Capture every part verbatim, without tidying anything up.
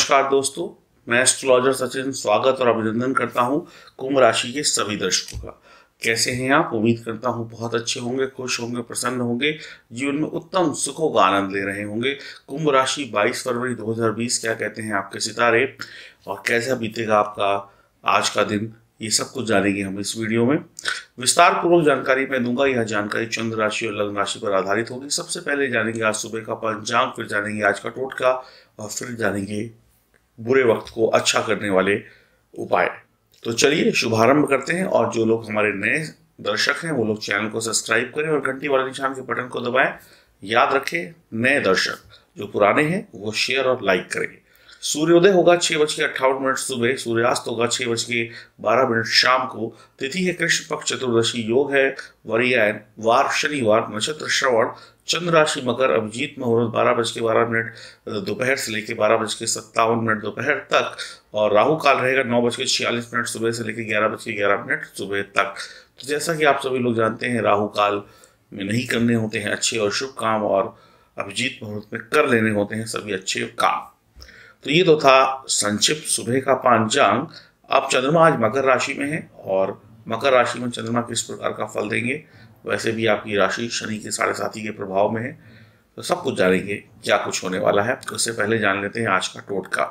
नमस्कार दोस्तों, मैं एस्ट्रोलॉजर सचिन स्वागत और अभिनंदन करता हूं कुंभ राशि के सभी दर्शकों का। कैसे हैं आप? उम्मीद करता हूं बहुत अच्छे होंगे, खुश होंगे, प्रसन्न होंगे, जीवन में उत्तम सुखों का आनंद ले रहे होंगे। कुंभ राशि बाईस फरवरी दो हज़ार बीस क्या कहते हैं आपके सितारे और कैसा बीतेगा आपका आज का दिन, ये सब कुछ जानेंगे हम इस वीडियो में। विस्तार पूर्वक जानकारी मैं दूंगा। यह जानकारी चंद्र राशि और लग्न राशि पर आधारित होगी। सबसे पहले जानेंगे आज सुबह का पंचांग, फिर जानेंगे आज का टोटका और फिर जानेंगे बुरे वक्त को अच्छा करने वाले उपाय। तो चलिए शुभारंभ करते हैं। और जो लोग हमारे नए दर्शक हैं वो लोग चैनल को सब्सक्राइब करें और घंटी वाले निशान के बटन को दबाएं। याद रखें, नए दर्शक जो पुराने हैं वो शेयर और लाइक करें। सूर्योदय होगा छह बज के अट्ठावन मिनट सुबह, सूर्यास्त होगा छह बज के बारह मिनट शाम को। तिथि है कृष्ण पक्ष चतुर्दशी, योग है वरियायन, वार शनिवार, नक्षत्र श्रवण, चंद्र राशि मकर, अभिजीत मुहूर्त बारह बज के बारह मिनट दोपहर से लेकर बारह बज के सत्तावन मिनट दोपहर तक, और राहु काल रहेगा नौ बज के छियालीस मिनट सुबह से लेकर ग्यारह बज के ग्यारह मिनट सुबह तक। तो जैसा कि आप सभी लोग जानते हैं, राहु काल में नहीं करने होते हैं अच्छे और शुभ काम, और अभिजीत मुहूर्त में कर लेने होते हैं सभी अच्छे काम। तो ये तो था संक्षिप्त सुबह का पंचांग। अब चंद्रमा आज मकर राशि में है और मकर राशि में चंद्रमा किस प्रकार का फल देंगे, वैसे भी आपकी राशि शनि के साढ़े साथी के प्रभाव में है, तो सब कुछ जानेंगे क्या कुछ होने वाला है। उससे पहले जान लेते हैं आज का टोटका।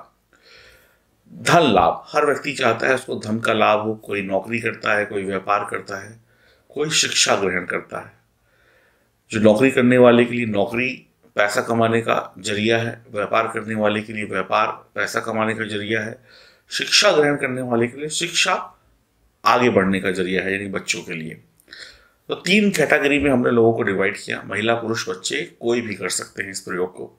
धन लाभ, हर व्यक्ति चाहता है उसको धन का लाभ हो। कोई नौकरी करता है, कोई व्यापार करता है, कोई शिक्षा ग्रहण करता है। जो नौकरी करने वाले के लिए नौकरी पैसा कमाने का जरिया है, व्यापार करने वाले के लिए व्यापार पैसा कमाने का जरिया है, शिक्षा ग्रहण करने वाले के लिए शिक्षा आगे बढ़ने का जरिया है, यानी बच्चों के लिए। तो तीन कैटेगरी में हमने लोगों को डिवाइड किया, महिला, पुरुष, बच्चे, कोई भी कर सकते हैं इस प्रयोग को।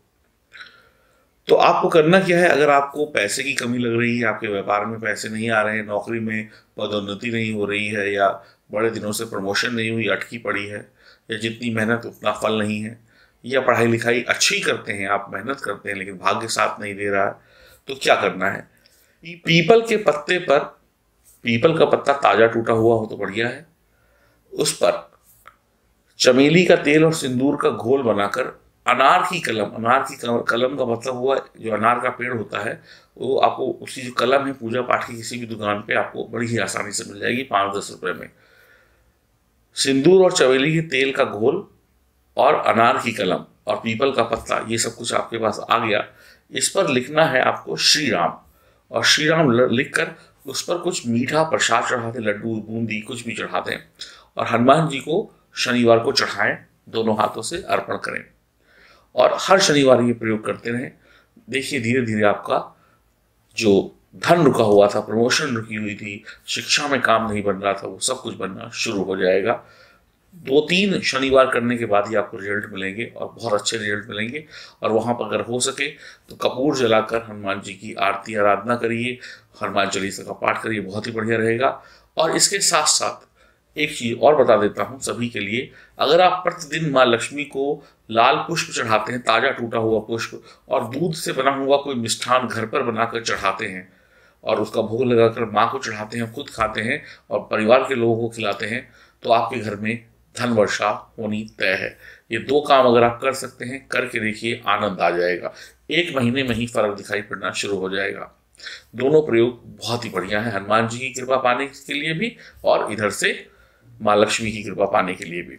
तो आपको करना क्या है? अगर आपको पैसे की कमी लग रही है, आपके व्यापार में पैसे नहीं आ रहे हैं, नौकरी में पदोन्नति नहीं हो रही है, या बड़े दिनों से प्रमोशन नहीं हुई, अटकी पड़ी है, या जितनी मेहनत उतना फल नहीं है, या पढ़ाई लिखाई अच्छी करते हैं आप, मेहनत करते हैं लेकिन भाग्य साथ नहीं दे रहा है, तो क्या करना है? पीपल के पत्ते पर, पीपल का पत्ता ताजा टूटा हुआ हो तो बढ़िया है, उस पर चमेली का तेल और सिंदूर का घोल बनाकर अनार की कलम, अनार की कलम का मतलब हुआ जो अनार का पेड़ होता है, वो आपको उसकी जो कलम है पूजा पाठ की किसी भी दुकान पे आपको बड़ी ही आसानी से मिल जाएगी, पाँच दस रुपए में। सिंदूर और चमेली के तेल का घोल और अनार की कलम और पीपल का पत्ता, ये सब कुछ आपके पास आ गया। इस पर लिखना है आपको श्री राम, और श्री राम लिखकर उस पर कुछ मीठा प्रसाद चढ़ाते, लड्डू, बूंदी, कुछ भी चढ़ाते हैं, और हनुमान जी को शनिवार को चढ़ाएं, दोनों हाथों से अर्पण करें, और हर शनिवार ये प्रयोग करते रहें। देखिए धीरे धीरे आपका जो धन रुका हुआ था, प्रमोशन रुकी हुई थी, शिक्षा में काम नहीं बन रहा था, वो सब कुछ बनना शुरू हो जाएगा। दो तीन शनिवार करने के बाद ही आपको रिजल्ट मिलेंगे और बहुत अच्छे रिजल्ट मिलेंगे। और वहाँ पर अगर हो सके तो कपूर जलाकर हनुमान जी की आरती आराधना करिए, हनुमान चालीसा का पाठ करिए, बहुत ही बढ़िया रहेगा। और इसके साथ साथ एक चीज और बता देता हूँ सभी के लिए, अगर आप प्रतिदिन माँ लक्ष्मी को लाल पुष्प चढ़ाते हैं, ताजा टूटा हुआ पुष्प, और दूध से बना हुआ कोई मिष्ठान घर पर बनाकर चढ़ाते हैं और उसका भोग लगाकर माँ को चढ़ाते हैं, खुद खाते हैं और परिवार के लोगों को खिलाते हैं, तो आपके घर में धन वर्षा होनी तय है। ये दो काम अगर आप कर सकते हैं, करके देखिए, आनंद आ जाएगा। एक महीने में ही फर्क दिखाई पड़ना शुरू हो जाएगा। दोनों प्रयोग बहुत ही बढ़िया है, हनुमान जी की कृपा पाने के लिए भी और इधर से माँ लक्ष्मी की कृपा पाने के लिए भी।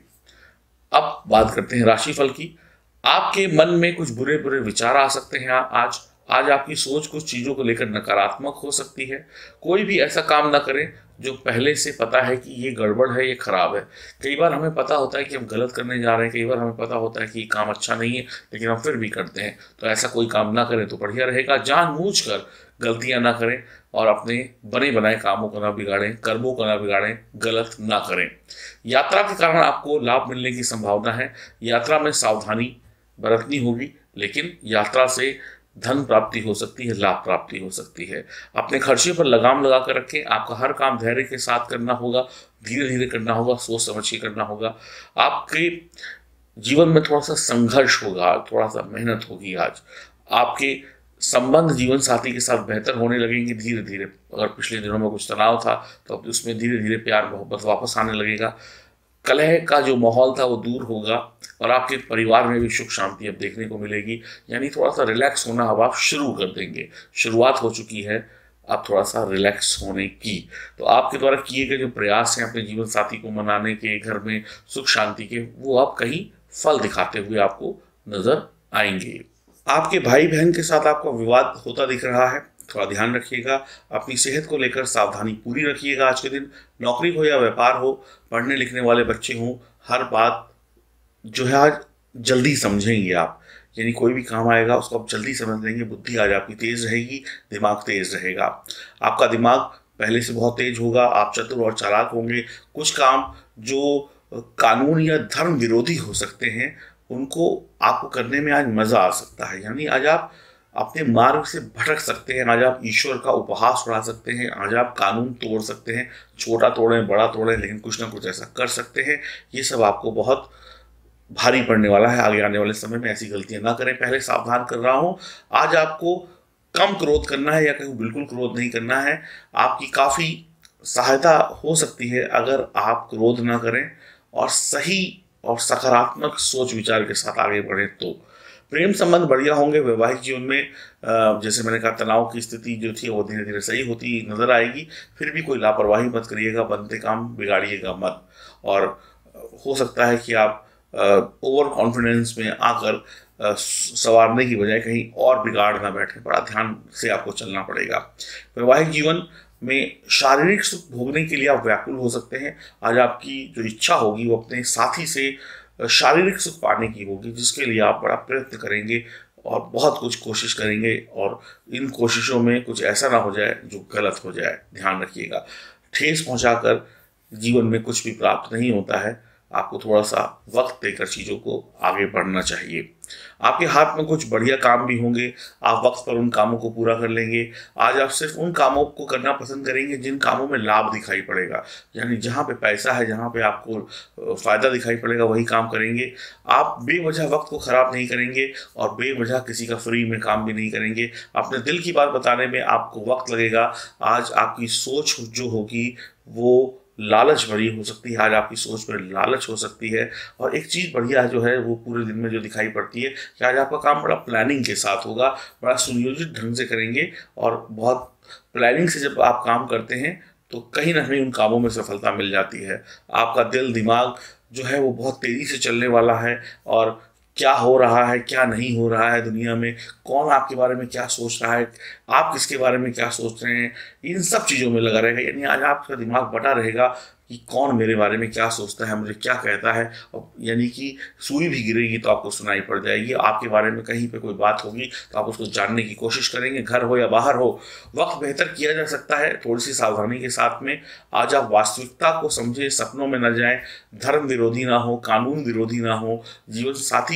अब बात करते हैं राशिफल की। आपके मन में कुछ बुरे बुरे विचार आ सकते हैं। आज आज आपकी सोच कुछ चीजों को लेकर नकारात्मक हो सकती है। कोई भी ऐसा काम ना करें जो पहले से पता है कि ये गड़बड़ है, ये खराब है। कई बार हमें पता होता है कि हम गलत करने जा रहे हैं, कई बार हमें पता होता है कि ये काम अच्छा नहीं है, लेकिन हम फिर भी करते हैं। तो ऐसा कोई काम ना करें तो बढ़िया रहेगा। जानबूझकर गलतियां ना करें और अपने बने बनाए कामों को ना बिगाड़ें, कर्मों को ना बिगाड़ें, गलत ना करें। यात्रा के कारण आपको लाभ मिलने की संभावना है। यात्रा में सावधानी बरतनी होगी, लेकिन यात्रा से धन प्राप्ति हो सकती है, लाभ प्राप्ति हो सकती है। अपने खर्चे पर लगाम लगा कर रखें। आपका हर काम धैर्य के साथ करना होगा, धीरे धीरे करना होगा, सोच समझ के करना होगा। आपके जीवन में थोड़ा सा संघर्ष होगा, थोड़ा सा मेहनत होगी। आज आपके संबंध जीवन साथी के साथ बेहतर होने लगेंगे धीरे धीरे। अगर पिछले दिनों में कुछ तनाव था तो अब उसमें धीरे धीरे प्यार मोहब्बत वापस आने लगेगा। कलह का जो माहौल था वो दूर होगा और आपके परिवार में भी सुख शांति अब देखने को मिलेगी। यानी थोड़ा सा रिलैक्स होना अब आप शुरू कर देंगे, शुरुआत हो चुकी है अब थोड़ा सा रिलैक्स होने की। तो आपके द्वारा किए गए जो प्रयास हैं अपने जीवन साथी को मनाने के, घर में सुख शांति के, वो आप कहीं फल दिखाते हुए आपको नजर आएंगे। आपके भाई बहन के साथ आपका विवाद होता दिख रहा है, थोड़ा ध्यान रखिएगा। अपनी सेहत को लेकर सावधानी पूरी रखिएगा आज के दिन। नौकरी हो या व्यापार हो, पढ़ने लिखने वाले बच्चे हों, हर बात जो है आज जल्दी समझेंगे आप। यानी कोई भी काम आएगा उसको आप जल्दी समझ लेंगे, बुद्धि आज आपकी तेज रहेगी, दिमाग तेज रहेगा। आपका दिमाग पहले से बहुत तेज होगा, आप चतुर और चालाक होंगे। कुछ काम जो कानून या धर्म विरोधी हो सकते हैं उनको आपको करने में आज मजा आ सकता है। यानी आज आप अपने मार्ग से भटक सकते हैं, आज आप ईश्वर का उपहास उड़ा सकते हैं, आज आप कानून तोड़ सकते हैं, छोटा तोड़ें बड़ा तोड़ें लेकिन कुछ ना कुछ ऐसा कर सकते हैं। ये सब आपको बहुत भारी पड़ने वाला है। आगे आने वाले समय में ऐसी गलतियां ना करें, पहले सावधान कर रहा हूं। आज आपको कम क्रोध करना है या कहीं बिल्कुल क्रोध नहीं करना है। आपकी काफी सहायता हो सकती है अगर आप क्रोध ना करें और सही और सकारात्मक सोच विचार के साथ आगे बढ़े। तो प्रेम संबंध बढ़िया होंगे। वैवाहिक जीवन में जैसे मैंने कहा तनाव की स्थिति जो थी वो धीरे धीरे सही होती नजर आएगी। फिर भी कोई लापरवाही मत करिएगा, बनते काम बिगाड़िएगा मत। और हो सकता है कि आप ओवर कॉन्फिडेंस में आकर संवारने की बजाय कहीं और बिगाड़ ना बैठे, बड़ा ध्यान से आपको चलना पड़ेगा। वैवाहिक जीवन में शारीरिक सुख भोगने के लिए आप व्याकुल हो सकते हैं। आज आपकी जो इच्छा होगी वो अपने साथी से शारीरिक सुख पाने की होगी, जिसके लिए आप बड़ा प्रयत्न करेंगे और बहुत कुछ कोशिश करेंगे और इन कोशिशों में कुछ ऐसा ना हो जाए जो गलत हो जाए। ध्यान रखिएगा, ठेस पहुंचाकर जीवन में कुछ भी प्राप्त नहीं होता है। आपको थोड़ा सा वक्त देकर चीज़ों को आगे बढ़ना चाहिए। आपके हाथ में कुछ बढ़िया काम भी होंगे, आप वक्त पर उन कामों को पूरा कर लेंगे। आज आप सिर्फ उन कामों को करना पसंद करेंगे जिन कामों में लाभ दिखाई पड़ेगा। यानी जहाँ पे पैसा है, जहाँ पे आपको फायदा दिखाई पड़ेगा वही काम करेंगे। आप बेवजह वक्त को खराब नहीं करेंगे और बेवजह किसी का फ्री में काम भी नहीं करेंगे। अपने दिल की बात बताने में आपको वक्त लगेगा। आज आपकी सोच जो होगी वो लालच भरी हो सकती है, आज आपकी सोच में लालच हो सकती है। और एक चीज़ बढ़िया जो है वो पूरे दिन में जो दिखाई पड़ती है कि आज आपका काम बड़ा प्लानिंग के साथ होगा, बड़ा सुनियोजित ढंग से करेंगे। और बहुत प्लानिंग से जब आप काम करते हैं तो कहीं ना कहीं उन कामों में सफलता मिल जाती है। आपका दिल दिमाग जो है वो बहुत तेज़ी से चलने वाला है और क्या हो रहा है क्या नहीं हो रहा है दुनिया में, कौन आपके बारे में क्या सोच रहा है, आप किसके बारे में क्या सोच रहे हैं, इन सब चीज़ों में लगा रहेगा। यानी आज आपका दिमाग बटा रहेगा कि कौन मेरे बारे में क्या सोचता है, मुझे क्या कहता है। और यानी कि सुई भी गिरेगी तो आपको सुनाई पड़ जाएगी, आपके बारे में कहीं पे कोई बात होगी तो आप उसको जानने की कोशिश करेंगे, घर हो या बाहर हो। वक्त बेहतर किया जा सकता है थोड़ी सी सावधानी के साथ में। आज आप वास्तविकता को समझे, सपनों में न जाएं, धर्म विरोधी ना हो, कानून विरोधी ना हो, जीवन साथी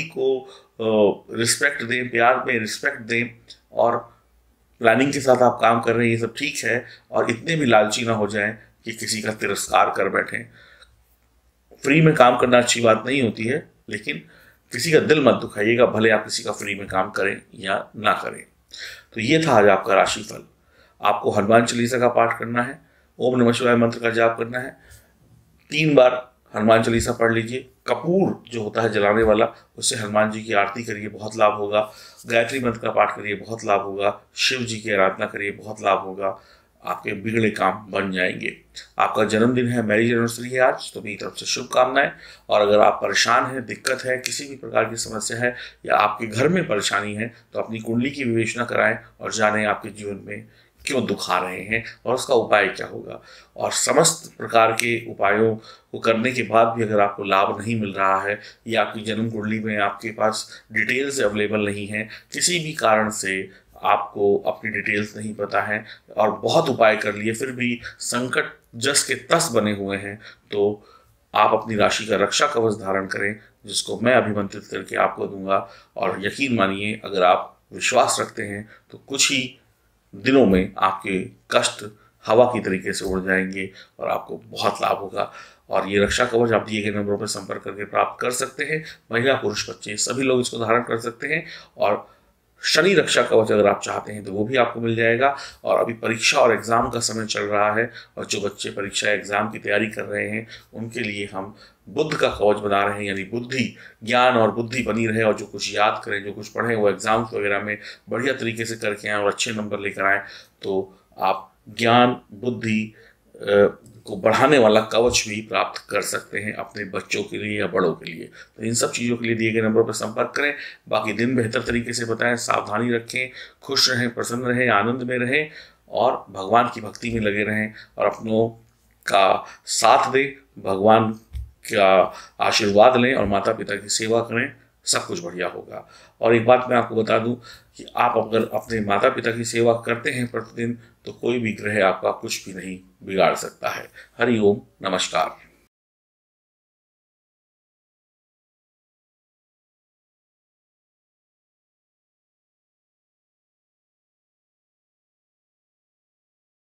को रिस्पेक्ट दें, प्यार में रिस्पेक्ट दें और प्लानिंग के साथ आप काम कर रहे हैं, ये सब ठीक है। और इतने भी लालची ना हो जाएं कि किसी का तिरस्कार कर बैठें। फ्री में काम करना अच्छी बात नहीं होती है, लेकिन किसी का दिल मत दुखाइएगा, भले आप किसी का फ्री में काम करें या ना करें। तो ये था आज आपका राशिफल। आपको हनुमान चालीसा का पाठ करना है, ओम नमः शिवाय मंत्र का जाप करना है, तीन बार हनुमान चालीसा पढ़ लीजिए। कपूर जो होता है जलाने वाला, उससे हनुमान जी की आरती करिए, बहुत लाभ होगा। गायत्री मंत्र का पाठ करिए, बहुत लाभ होगा। शिव जी की आराधना करिए, बहुत लाभ होगा। आपके बिगड़े काम बन जाएंगे। आपका जन्मदिन है, मैरिज एनिवर्सरी है आज, तो मेरी तरफ से शुभकामनाएं। और अगर आप परेशान हैं, दिक्कत है, किसी भी प्रकार की समस्या है या आपके घर में परेशानी है, तो अपनी कुंडली की विवेचना कराएं और जानें आपके जीवन में क्यों दुख आ रहे हैं और उसका उपाय क्या होगा। और समस्त प्रकार के उपायों को करने के बाद भी अगर आपको लाभ नहीं मिल रहा है या आपकी जन्म कुंडली में आपके पास डिटेल्स अवेलेबल नहीं है, किसी भी कारण से आपको अपनी डिटेल्स नहीं पता है और बहुत उपाय कर लिए फिर भी संकट जस के तस बने हुए हैं, तो आप अपनी राशि का रक्षा कवच धारण करें, जिसको मैं अभिमंत्रित करके आपको दूंगा। और यकीन मानिए, अगर आप विश्वास रखते हैं तो कुछ ही दिनों में आपके कष्ट हवा की तरीके से उड़ जाएंगे और आपको बहुत लाभ होगा। और ये रक्षा कवच आप दिए गए नंबरों पर संपर्क करके प्राप्त कर सकते हैं। महिला पुरुष बच्चे सभी लोग इसको धारण कर सकते हैं। और शनि रक्षा कवच अगर आप चाहते हैं तो वो भी आपको मिल जाएगा। और अभी परीक्षा और एग्जाम का समय चल रहा है और जो बच्चे परीक्षा एग्जाम की तैयारी कर रहे हैं उनके लिए हम बुद्ध का कवच बना रहे हैं, यानी बुद्धि, ज्ञान और बुद्धि बनी रहे, और जो कुछ याद करें, जो कुछ पढ़ें, वो एग्जाम्स वगैरह में बढ़िया तरीके से करके आएँ और अच्छे नंबर लेकर आएँ, तो आप ज्ञान, बुद्धि को बढ़ाने वाला कवच भी प्राप्त कर सकते हैं अपने बच्चों के लिए या बड़ों के लिए। तो इन सब चीज़ों के लिए दिए गए नंबर पर संपर्क करें। बाकी दिन बेहतर तरीके से बताएं, सावधानी रखें, खुश रहें, प्रसन्न रहें, आनंद में रहें और भगवान की भक्ति में लगे रहें और अपनों का साथ दें, भगवान का आशीर्वाद लें और माता पिता की सेवा करें, सब कुछ बढ़िया होगा। और एक बात मैं आपको बता दूं कि आप अगर अपने माता पिता की सेवा करते हैं प्रतिदिन, तो कोई भी ग्रह आपका कुछ भी नहीं बिगाड़ सकता है। हरि ओम, नमस्कार।